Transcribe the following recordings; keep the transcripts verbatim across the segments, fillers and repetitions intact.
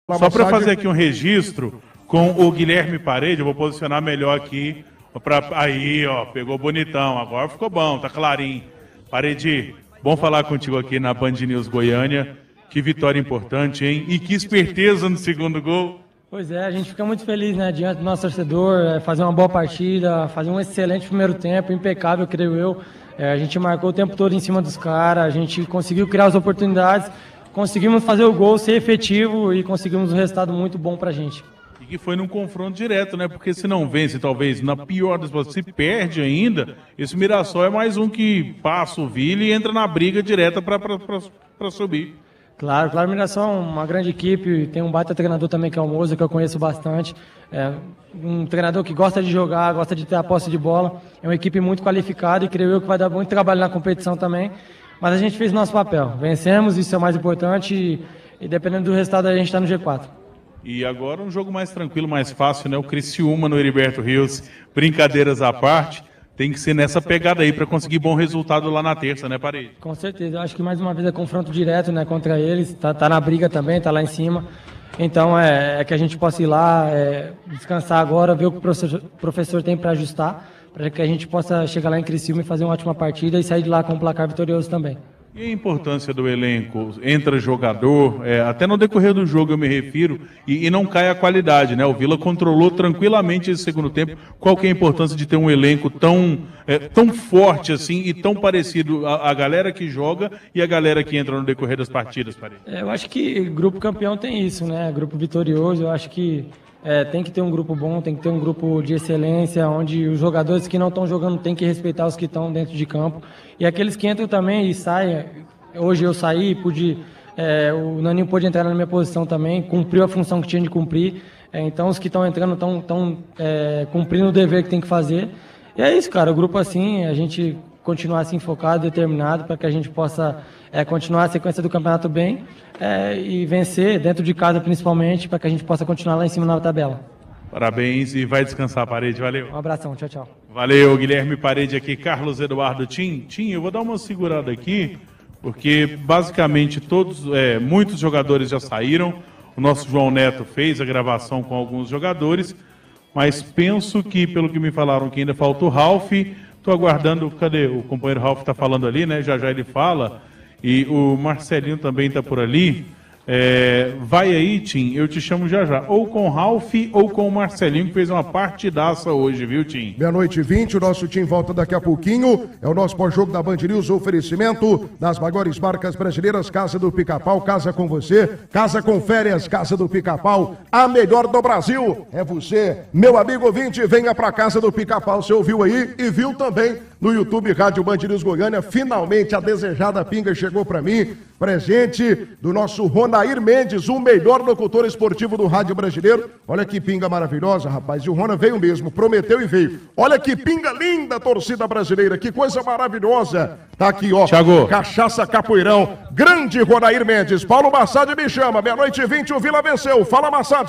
Só para fazer aqui um registro com o Guilherme Parede, eu vou posicionar melhor aqui. Pra... Aí, ó, pegou bonitão, agora ficou bom, tá clarinho. Parede, bom falar contigo aqui na Band News Goiânia. Que vitória importante, hein? E que esperteza no segundo gol. Pois é, a gente fica muito feliz, né, diante do nosso torcedor, fazer uma boa partida, fazer um excelente primeiro tempo, impecável, creio eu. É, a gente marcou o tempo todo em cima dos caras, a gente conseguiu criar as oportunidades, conseguimos fazer o gol, ser efetivo e conseguimos um resultado muito bom pra gente. E que foi num confronto direto, né? Porque se não vence, talvez, na pior das situações, se perde ainda, esse Mirassol é mais um que passa o Vila e entra na briga direta para subir. Claro, claro, o Mirassol é uma grande equipe, tem um baita treinador também que é o Moza, que eu conheço bastante. É um treinador que gosta de jogar, gosta de ter a posse de bola. É uma equipe muito qualificada e creio eu que vai dar muito trabalho na competição também. Mas a gente fez nosso papel, vencemos, isso é o mais importante e, e dependendo do resultado a gente está no G quatro. E agora um jogo mais tranquilo, mais fácil, né? O Criciúma no Heriberto Rios, brincadeiras à parte. Tem que ser nessa pegada aí para conseguir bom resultado lá na terça, né, Parede? Com certeza. Eu acho que mais uma vez é confronto direto, né, contra eles. Tá, tá na briga também, tá lá em cima. Então é, é que a gente possa ir lá, é, descansar agora, ver o que o professor, professor tem para ajustar, para que a gente possa chegar lá em Criciúma e fazer uma ótima partida e sair de lá com um placar vitorioso também. E a importância do elenco? Entra jogador, é, até no decorrer do jogo eu me refiro, e, e não cai a qualidade, né? O Vila controlou tranquilamente esse segundo tempo. Qual que é a importância de ter um elenco tão, é, tão forte assim e tão parecido a, a galera que joga e a galera que entra no decorrer das partidas, Parede? É, eu acho que grupo campeão tem isso, né? Grupo vitorioso, eu acho que é, tem que ter um grupo bom, tem que ter um grupo de excelência, onde os jogadores que não estão jogando têm que respeitar os que estão dentro de campo. E aqueles que entram também e saem, hoje eu saí, pude, é, o Naninho pôde entrar na minha posição também, cumpriu a função que tinha de cumprir. É, então os que estão entrando estão tão, é, cumprindo o dever que tem que fazer. E é isso, cara, o grupo assim, a gente continuar assim focado, determinado, para que a gente possa é, continuar a sequência do campeonato bem é, e vencer, dentro de casa principalmente, para que a gente possa continuar lá em cima na tabela. Parabéns e vai descansar, Parede, valeu. Um abração, tchau, tchau. Valeu, Guilherme Parede aqui, Carlos Eduardo Tim. Tim, eu vou dar uma segurada aqui, porque basicamente todos, é, muitos jogadores já saíram, o nosso João Neto fez a gravação com alguns jogadores, mas penso que, pelo que me falaram, que ainda falta o Ralf. Estou aguardando, cadê? O companheiro Ralf está falando ali, né? Já já ele fala. E o Marcelinho também está por ali. É, vai aí, Tim, eu te chamo já já. Ou com o Ralf ou com o Marcelinho, que fez uma partidaça hoje, viu, Tim? Meia-noite e vinte, o nosso Tim volta daqui a pouquinho. É o nosso pós-jogo da Band News, oferecimento das maiores marcas brasileiras, Casa do Pica-Pau, casa com você, casa com férias, Casa do Pica-Pau, a melhor do Brasil. É você, meu amigo ouvinte, venha pra Casa do Pica-Pau. Você ouviu aí e viu também no YouTube Rádio Band News Goiânia. Finalmente a desejada pinga chegou pra mim. Presente do nosso Ronair Mendes, o melhor locutor esportivo do rádio brasileiro. Olha que pinga maravilhosa, rapaz. E o Rona veio mesmo, prometeu e veio. Olha que pinga linda, torcida brasileira. Que coisa maravilhosa. Tá aqui, ó. Thiago. Cachaça Capoeirão. Grande Ronair Mendes. Paulo Massad me chama. Meia-noite e vinte, o Vila venceu. Fala, Massad.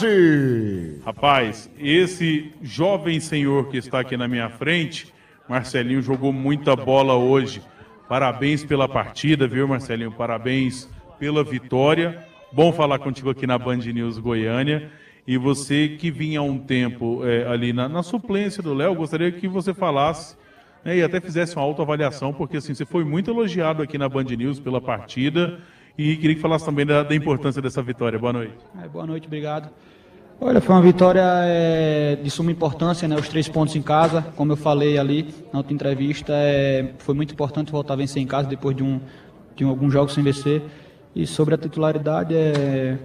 Rapaz, esse jovem senhor que está aqui na minha frente, Marcelinho, jogou muita bola hoje. Parabéns pela partida, viu, Marcelinho? Parabéns pela vitória. Bom falar contigo aqui na Band News Goiânia. E você que vinha há um tempo é, ali na, na suplência do Léo, gostaria que você falasse, né, e até fizesse uma autoavaliação, porque assim, você foi muito elogiado aqui na Band News pela partida. E queria que falasse também da, da importância dessa vitória. Boa noite. É, boa noite, obrigado. Olha, foi uma vitória é, de suma importância, né? Os três pontos em casa, como eu falei ali na outra entrevista, é, foi muito importante voltar a vencer em casa depois de, um, de um, alguns jogos sem vencer. E sobre a titularidade, é,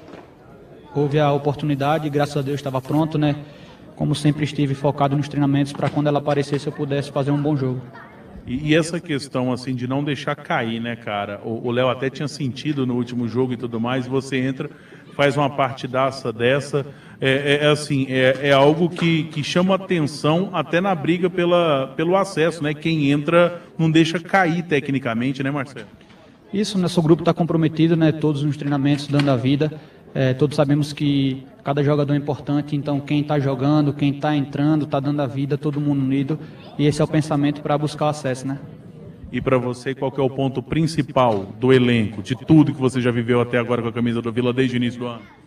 houve a oportunidade e graças a Deus estava pronto, né? Como sempre estive focado nos treinamentos para quando ela aparecesse eu pudesse fazer um bom jogo. E, e essa questão assim de não deixar cair, né, cara? O Léo até tinha sentido no último jogo e tudo mais, você entra, faz uma partidaça dessa, é, é assim, é, é algo que, que chama atenção até na briga pela, pelo acesso, né? Quem entra não deixa cair tecnicamente, né, Marcelo? Isso, nosso grupo está comprometido, né? Todos nos treinamentos, dando a vida. É, todos sabemos que cada jogador é importante, então quem está jogando, quem está entrando, está dando a vida, todo mundo unido. E esse é o pensamento para buscar o acesso, né? E para você, qual que é o ponto principal do elenco, de tudo que você já viveu até agora com a camisa do Vila desde o início do ano?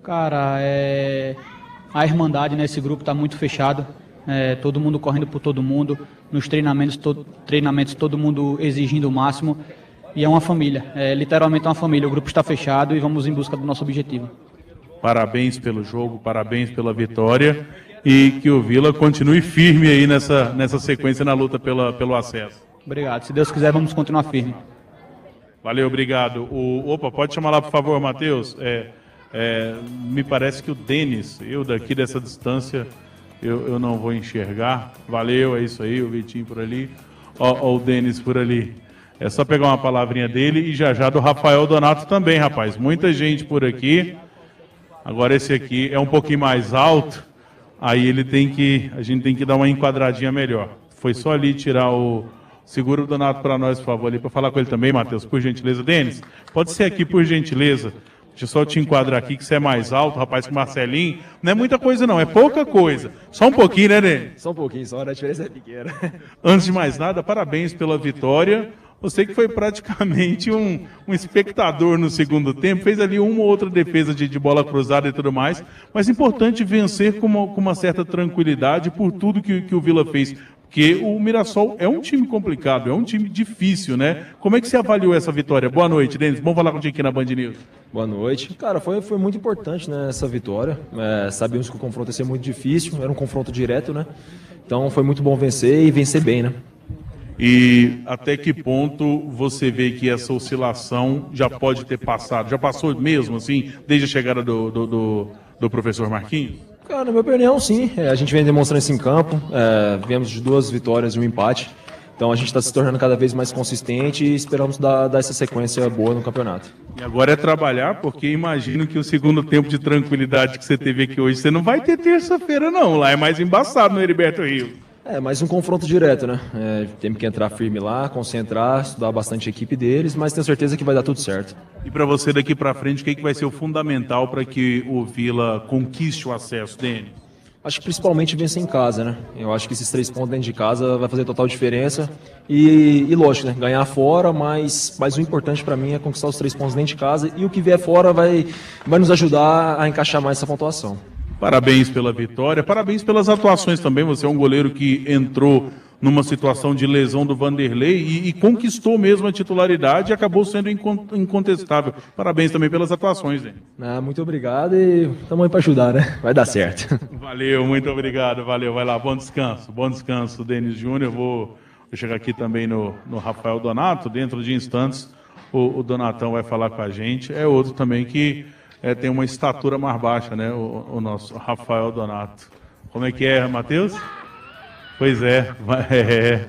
Cara, é... a irmandade nesse grupo está muito fechado. É, todo mundo correndo por todo mundo, nos treinamentos, to... treinamentos todo mundo exigindo o máximo. E é uma família, é literalmente uma família. O grupo está fechado e vamos em busca do nosso objetivo. Parabéns pelo jogo, parabéns pela vitória e que o Vila continue firme aí nessa, nessa sequência na luta pela, pelo acesso. Obrigado. Se Deus quiser, vamos continuar firme. Valeu, obrigado. O, opa, pode chamar lá, por favor, Matheus. É, é, me parece que o Denis, eu daqui dessa distância, eu, eu não vou enxergar. Valeu, é isso aí, o Vitinho por ali. Ó, ó o Denis por ali. É só pegar uma palavrinha dele e já já do Rafael Donato também, rapaz. Muita gente por aqui. Agora esse aqui é um pouquinho mais alto. Aí ele tem que, a gente tem que dar uma enquadradinha melhor. Foi só ali tirar o... Segura o Donato para nós, por favor, ali, para falar com ele também, Matheus, por gentileza. Denis, pode ser aqui, por gentileza. Deixa eu só te enquadrar aqui, que você é mais alto, rapaz, com o Marcelinho. Não é muita coisa, não, é pouca coisa. Só um pouquinho, né, Denis? Só um pouquinho, só a diferença é pequena. Antes de mais nada, parabéns pela vitória. Você que foi praticamente um, um espectador no segundo tempo, fez ali uma ou outra defesa de, de bola cruzada e tudo mais, mas importante vencer com uma, com uma certa tranquilidade por tudo que, que o Vila fez, porque o Mirassol é um time complicado, é um time difícil, né? Como é que você avaliou essa vitória? Boa noite, Denis, vamos falar contigo aqui na Band News. Boa noite. Cara, foi, foi muito importante, né, essa vitória. É, sabíamos que o confronto ia ser muito difícil, era um confronto direto, né? Então foi muito bom vencer e vencer bem, né? E até que ponto você vê que essa oscilação já pode ter passado? Já passou mesmo, assim, desde a chegada do, do, do, do professor Marquinhos? Cara, na minha opinião, sim. É, a gente vem demonstrando isso em campo. É, viemos de duas vitórias e um empate. Então a gente está se tornando cada vez mais consistente e esperamos dar, dar essa sequência boa no campeonato. E agora é trabalhar, porque imagino que o segundo tempo de tranquilidade que você teve aqui hoje, você não vai ter terça-feira, não. Lá é mais embaçado no Heriberto Rio. É, mais um confronto direto, né? É, temos que entrar firme lá, concentrar, estudar bastante a equipe deles, mas tenho certeza que vai dar tudo certo. E para você daqui para frente, o que, que vai ser o fundamental para que o Vila conquiste o acesso, Denis? Acho que principalmente vencer em casa, né? Eu acho que esses três pontos dentro de casa vai fazer total diferença. E, e lógico, né? Ganhar fora, mas, mas o importante para mim é conquistar os três pontos dentro de casa e o que vier fora vai, vai nos ajudar a encaixar mais essa pontuação. Parabéns pela vitória, parabéns pelas atuações também. Você é um goleiro que entrou numa situação de lesão do Vanderlei e, e conquistou mesmo a titularidade e acabou sendo incontestável. Parabéns também pelas atuações, né? Ah, muito obrigado e estamos aí para ajudar, né? Vai dar certo. Valeu, muito obrigado, valeu. Vai lá, bom descanso, bom descanso, Denis Júnior. Vou, vou chegar aqui também no, no Rafael Donato. Dentro de instantes, o, o Donatão vai falar com a gente. É outro também que é, tem uma estatura mais baixa, né? O, o nosso Rafael Donato. Como é que é, Matheus? Pois é, é.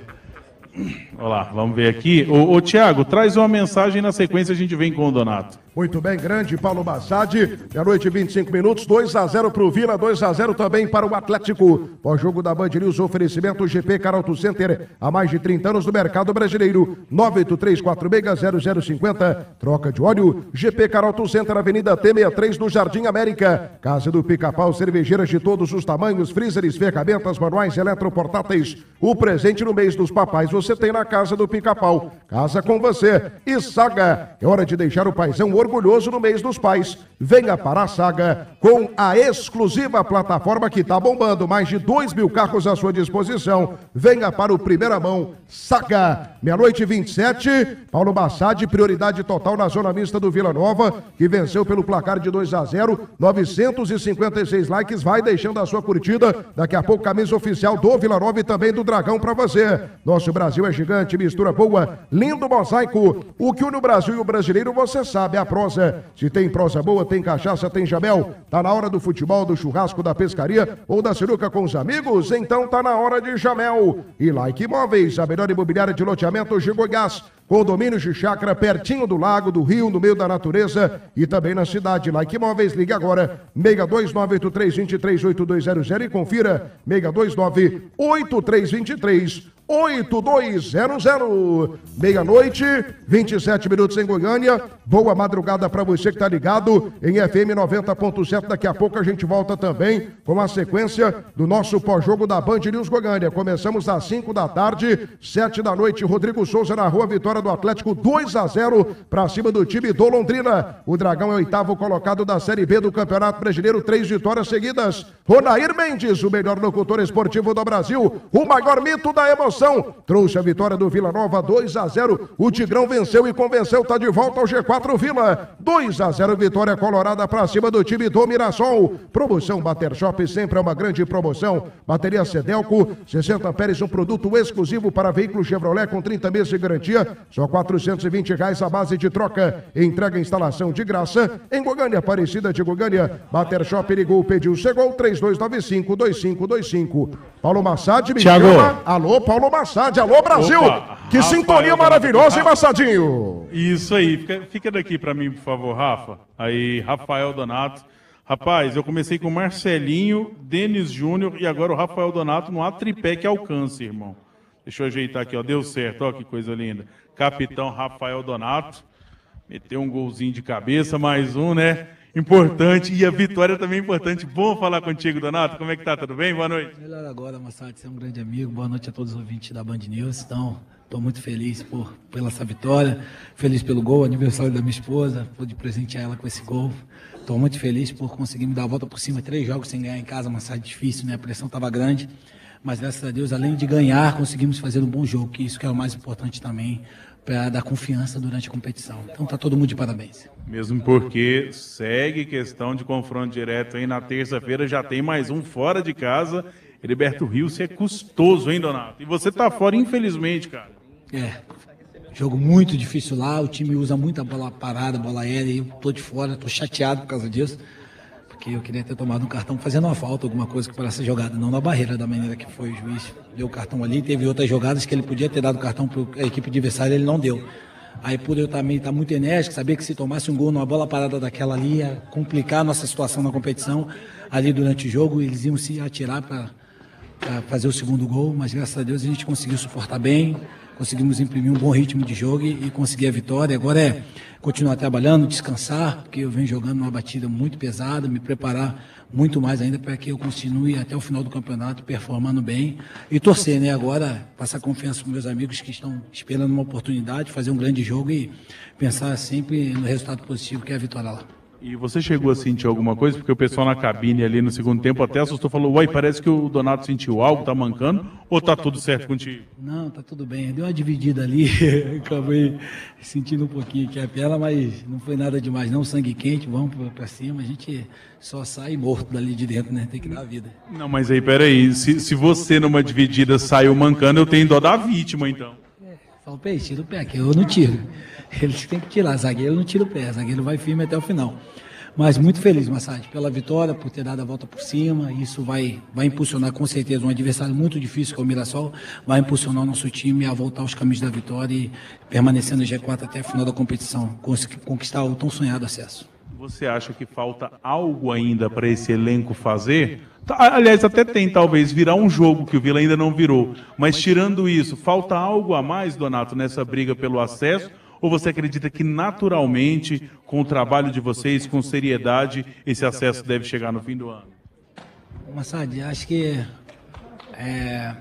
Olha lá, vamos ver aqui. Ô, ô Thiago, traz uma mensagem na sequência, a gente vem com o Donato. Muito bem, grande Paulo Bassadi, meia-noite e vinte e cinco minutos, dois a zero para o Vila, dois a zero também para o Atlético. Pós-jogo da Band News, oferecimento G P Carauto Center, há mais de trinta anos no mercado brasileiro, nove oito três quatro seis zero zero cinco zero, troca de óleo, G P Carauto Center, Avenida T sessenta e três, no Jardim América. Casa do Pica-Pau, cervejeiras de todos os tamanhos, freezers, ferramentas, manuais, eletroportáteis. O presente no mês dos papais você tem na Casa do Pica-Pau. Casa com você. E Saga, é hora de deixar o paizão orgulhoso no mês dos pais. Venha para a Saga com a exclusiva plataforma que está bombando. Mais de dois mil carros à sua disposição. Venha para o Primeira Mão Saga. Meia-noite e vinte e sete. Paulo Bassadi, prioridade total na zona mista do Vila Nova, que venceu pelo placar de dois a zero. novecentos e cinquenta e seis likes. Vai deixando a sua curtida. Daqui a pouco, camisa oficial do Vila Nova e também do Dragão para você. Nosso Brasil é gigante, mistura boa, lindo mosaico. O que une o Brasil e o brasileiro, você sabe, a prosa. Se tem prosa boa, tem cachaça, tem Jamel. Tá na hora do futebol, do churrasco, da pescaria ou da sinuca com os amigos? Então tá na hora de Jamel. E Like Imóveis, a melhor imobiliária de loteamentos de Goiás. Condomínios de chácara pertinho do lago, do rio, no meio da natureza e também na cidade. Like Imóveis, ligue agora, seis dois nove oito três dois três oito dois zero zero e confira, seis dois nove oito três dois três oito dois zero zero. Meia-noite, vinte e sete minutos em Goiânia. Boa madrugada para você que está ligado em F M noventa ponto sete. Daqui a pouco a gente volta também com a sequência do nosso pós-jogo da Band News Goiânia. Começamos às cinco da tarde, sete da noite. Rodrigo Souza na rua, vitória do Atlético dois a zero para cima do time do Londrina. O Dragão é o oitavo colocado da Série B do Campeonato Brasileiro, três vitórias seguidas. Ronair Mendes, o melhor locutor esportivo do Brasil, o maior mito da emoção, trouxe a vitória do Vila Nova dois a zero. O Tigrão venceu e convenceu, tá de volta ao G quatro Vila. dois a zero, vitória colorada para cima do time do Mirassol. Promoção Bater Shop, sempre é uma grande promoção. Bateria Sedelco, sessenta amperes, um produto exclusivo para veículo Chevrolet com trinta meses de garantia, só quatrocentos e vinte reais a base de troca. Entrega e instalação de graça em Goiânia, Aparecida de Goiânia. Bater Shop, ligou, pediu, chegou, três dois nove cinco, dois cinco dois cinco. Paulo Massad, me Thiago. chama. Alô, Paulo Massad, alô, Brasil. Opa, que Rafael sintonia Donato. maravilhosa, hein, Massadinho? Isso aí, fica, fica daqui pra mim, por favor, Rafa. Aí, Rafael Donato. Rapaz, eu comecei com Marcelinho, Denis Júnior e agora o Rafael Donato no tripé que alcance, irmão. Deixa eu ajeitar aqui, ó, deu certo, ó, que coisa linda. Capitão Rafael Donato, meteu um golzinho de cabeça, mais um, né? Importante, e a vitória também é importante. Bom falar contigo, Donato, como é que tá, tudo bem? Boa noite. Melhor agora, Massad, você é um grande amigo, boa noite a todos os ouvintes da Band News. Então, estou muito feliz por, pela essa vitória, feliz pelo gol, aniversário da minha esposa, pude presentear ela com esse gol. Estou muito feliz por conseguir me dar a volta por cima, três jogos sem ganhar em casa, Massad, difícil, né? A pressão estava grande, mas graças a Deus, além de ganhar, conseguimos fazer um bom jogo, que isso que é o mais importante também, para dar confiança durante a competição. Então tá todo mundo de parabéns. Mesmo porque segue questão de confronto direto aí na terça-feira, já tem mais um fora de casa. Heriberto Rios é custoso, hein, Donato? E você tá fora, infelizmente, cara. É, jogo muito difícil lá, o time usa muita bola parada, bola aérea, e eu tô de fora, tô chateado por causa disso, porque eu queria ter tomado um cartão fazendo uma falta, alguma coisa que parece jogada, não na barreira, da maneira que foi o juiz. Deu o cartão ali, teve outras jogadas que ele podia ter dado cartão para a equipe adversária, ele não deu. Aí por eu também estar muito enérgico, sabia que se tomasse um gol numa bola parada daquela ali, ia complicar a nossa situação na competição, ali durante o jogo, eles iam se atirar para fazer o segundo gol, mas graças a Deus a gente conseguiu suportar bem, conseguimos imprimir um bom ritmo de jogo e, e conseguir a vitória. Agora é continuar trabalhando, descansar, porque eu venho jogando uma batida muito pesada, me preparar muito mais ainda para que eu continue até o final do campeonato performando bem e torcer, né? Agora, passar confiança para meus amigos que estão esperando uma oportunidade, fazer um grande jogo e pensar sempre no resultado positivo que é a vitória lá. E você chegou a sentir alguma coisa? Porque o pessoal na cabine ali no segundo tempo até assustou, falou, uai, parece que o Donato sentiu algo, tá mancando, ou tá tudo certo contigo? Não, tá tudo bem. Deu uma dividida ali, acabei sentindo um pouquinho aqui a perna, mas não foi nada demais não, sangue quente, vamos pra, pra cima, a gente só sai morto dali de dentro, né? Tem que dar a vida. Não, mas aí, peraí, se, se você numa dividida saiu mancando, eu tenho dó da vítima, então. É, fala, peixe, tira o pé, que eu não tiro. Eles têm que tirar, zagueiro não tira o pé, zagueiro vai firme até o final. Mas muito feliz, Massad, pela vitória, por ter dado a volta por cima. Isso vai, vai impulsionar com certeza um adversário muito difícil, que é o Mirassol, vai impulsionar o nosso time a voltar aos caminhos da vitória e permanecer no G quatro até a final da competição, conquistar o tão sonhado acesso. Você acha que falta algo ainda para esse elenco fazer? Aliás, até tem talvez virar um jogo que o Vila ainda não virou, mas tirando isso, falta algo a mais, Donato, nessa briga pelo acesso? Ou você acredita que naturalmente, com o trabalho de vocês, com seriedade, esse acesso deve chegar no fim do ano? Massad, acho que é,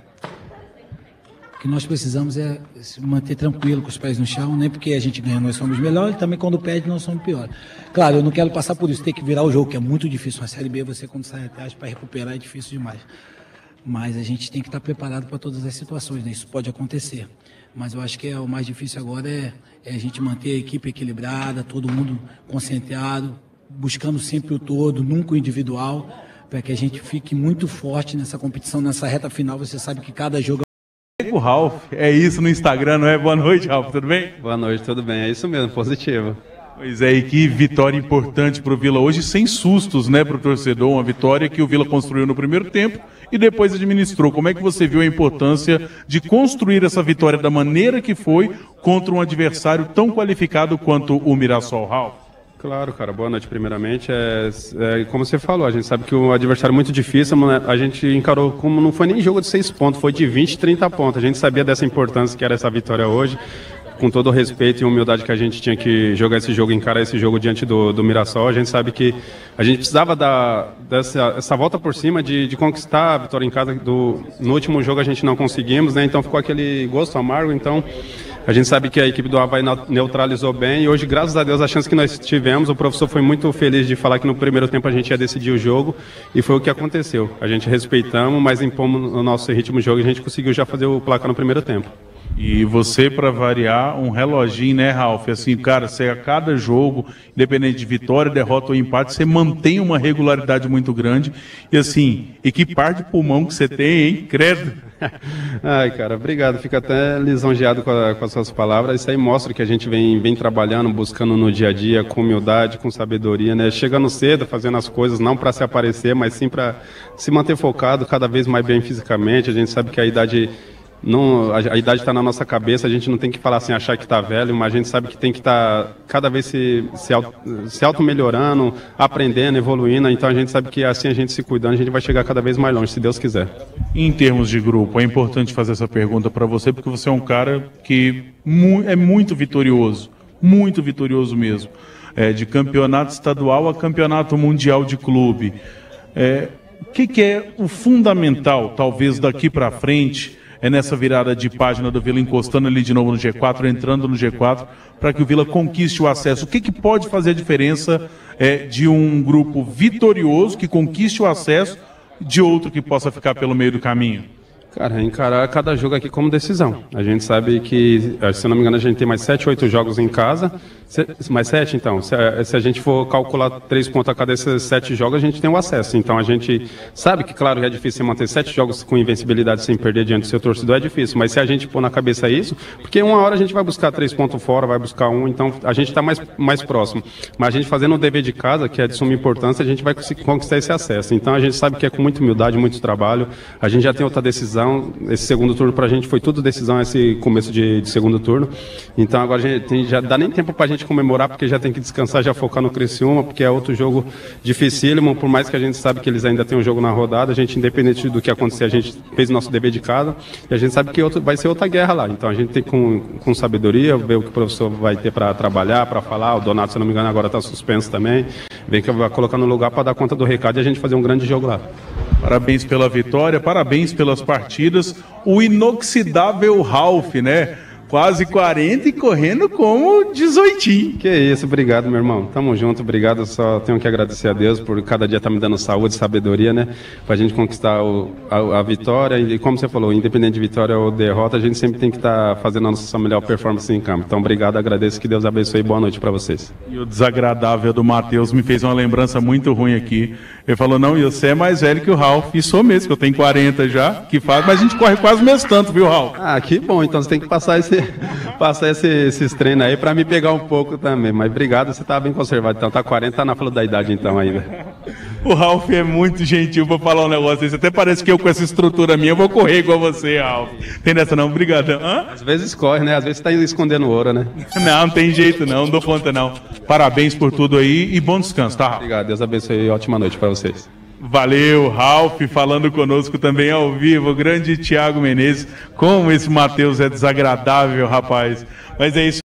o que nós precisamos é se manter tranquilo com os pés no chão, nem porque a gente ganha, nós somos melhores, também quando perde nós somos piores. Claro, eu não quero passar por isso, ter que virar o jogo, que é muito difícil. Na Série B, você quando sai atrás para recuperar é difícil demais. Mas a gente tem que estar preparado para todas as situações, né? Isso pode acontecer. Mas eu acho que é, o mais difícil agora é, é a gente manter a equipe equilibrada, todo mundo concentrado, buscando sempre o todo, nunca o individual, para que a gente fique muito forte nessa competição, nessa reta final. Você sabe que cada jogo... O Ralf, é isso no Instagram, não é? Boa noite, Ralf, tudo bem? Boa noite, tudo bem, é isso mesmo, positivo. Pois é, e que vitória importante para o Vila hoje, sem sustos, né, para o torcedor, uma vitória que o Vila construiu no primeiro tempo e depois administrou. Como é que você viu a importância de construir essa vitória da maneira que foi contra um adversário tão qualificado quanto o Mirassol, Ralf? Claro, cara. Boa noite, primeiramente. É, é, como você falou, a gente sabe que o adversário é muito difícil, mas a gente encarou como não foi nem jogo de seis pontos, foi de vinte, trinta pontos. A gente sabia dessa importância que era essa vitória hoje, com todo o respeito e humildade que a gente tinha que jogar esse jogo, encarar esse jogo diante do, do Mirassol. A gente sabe que a gente precisava da, dessa essa volta por cima, de, de conquistar a vitória em casa. Do, no último jogo a gente não conseguimos, né? Então ficou aquele gosto amargo. Então a gente sabe que a equipe do Avaí neutralizou bem e hoje, graças a Deus, a chance que nós tivemos, o professor foi muito feliz de falar que no primeiro tempo a gente ia decidir o jogo e foi o que aconteceu. A gente respeitamos, mas impomos o nosso ritmo de jogo e a gente conseguiu já fazer o placar no primeiro tempo. E você, para variar, um reloginho, né, Ralf? Assim, cara, você a cada jogo, independente de vitória, derrota ou empate, você mantém uma regularidade muito grande. E assim, e que par de pulmão que você tem, hein? Credo. Ai, cara, obrigado. Fico até lisonjeado com, a, com as suas palavras. Isso aí mostra que a gente vem, vem trabalhando, buscando no dia a dia, com humildade, com sabedoria, né? Chegando cedo, fazendo as coisas, não para se aparecer, mas sim para se manter focado, cada vez mais bem fisicamente. A gente sabe que a idade... Não, a, a idade está na nossa cabeça, a gente não tem que falar assim, achar que está velho, mas a gente sabe que tem que estar tá cada vez se, se, auto, se auto-melhorando, aprendendo, evoluindo. Então a gente sabe que assim a gente se cuidando, a gente vai chegar cada vez mais longe, se Deus quiser. Em termos de grupo, é importante fazer essa pergunta para você, porque você é um cara que mu é muito vitorioso, muito vitorioso mesmo. É, de campeonato estadual a campeonato mundial de clube. É, o que, que é o fundamental, talvez daqui para frente, é nessa virada de página do Vila, encostando ali de novo no G quatro, entrando no G quatro, para que o Vila conquiste o acesso? O que, que pode fazer a diferença é, de um grupo vitorioso que conquiste o acesso de outro que possa ficar pelo meio do caminho? Cara, encarar cada jogo aqui como decisão. A gente sabe que, se eu não me engano, a gente tem mais sete, oito jogos em casa. Se, mais sete, então. Se, se a gente for calcular três pontos a cada desses sete jogos, a gente tem o acesso. Então a gente sabe que, claro, é difícil manter sete jogos com invencibilidade sem perder diante do seu torcedor, é difícil. Mas se a gente pôr na cabeça isso, porque uma hora a gente vai buscar três pontos fora, vai buscar um, então a gente está mais, mais próximo. Mas a gente fazendo o dever de casa, que é de suma importância, a gente vai conseguir conquistar esse acesso. Então a gente sabe que é com muita humildade, muito trabalho. A gente já tem outra decisão. Esse segundo turno pra gente foi tudo decisão, esse começo de, de segundo turno. Então agora a gente tem, já dá nem tempo pra gente comemorar, porque já tem que descansar, já focar no Criciúma, porque é outro jogo dificílimo, por mais que a gente sabe que eles ainda têm um jogo na rodada, a gente, independente do que acontecer, a gente fez o nosso dever de casa, e a gente sabe que outro, vai ser outra guerra lá. Então a gente tem com, com sabedoria, ver o que o professor vai ter para trabalhar, para falar. O Donato, se eu não me engano, agora está suspenso também. Vem que vai colocar no lugar para dar conta do recado e a gente fazer um grande jogo lá. Parabéns pela vitória, parabéns pelas partidas. O inoxidável Ralf, né? Quase quarenta e correndo como dezoitinho. Que isso, obrigado, meu irmão. Tamo junto, obrigado. Só tenho que agradecer a Deus por cada dia estar tá me dando saúde, sabedoria, né? Pra gente conquistar o, a, a vitória. E como você falou, independente de vitória ou derrota, a gente sempre tem que estar tá fazendo a nossa melhor performance em campo. Então, obrigado, agradeço, que Deus abençoe e boa noite pra vocês. E o desagradável do Matheus me fez uma lembrança muito ruim aqui. Ele falou, não, você é mais velho que o Ralf. E sou mesmo, que eu tenho quarenta já, que faz, mas a gente corre quase o mesmo tanto, viu, Ralf? Ah, que bom. Então você tem que passar esse... passar esse, esses treinos aí pra me pegar um pouco também, mas obrigado, você tá bem conservado, então tá quarenta, tá na flor da idade então ainda. O Ralf é muito gentil pra falar um negócio desse, até parece que eu com essa estrutura minha vou correr igual você, Ralf. Tem dessa não? Obrigado. Hã? Às vezes corre, né? Às vezes tá escondendo ouro, né? Não, não tem jeito não, não dou conta não. Parabéns por tudo aí e bom descanso, tá, Ralf? Obrigado, Deus abençoe e ótima noite pra vocês. Valeu, Ralf, falando conosco também ao vivo, o grande Thiago Menezes. Como esse Matheus é desagradável, rapaz. Mas é isso.